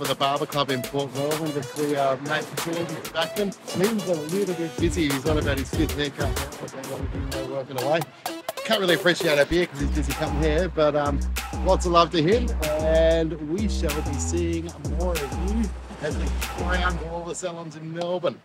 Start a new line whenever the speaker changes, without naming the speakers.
the Barber Club in Port Melbourne to see Nate Backman. He's a little bit busy. He's on about his 5th haircut now, but working away. Can't really appreciate our beer because he's busy cutting hair, but lots of love to him, and we shall be seeing more of you as we crown all the salons in Melbourne.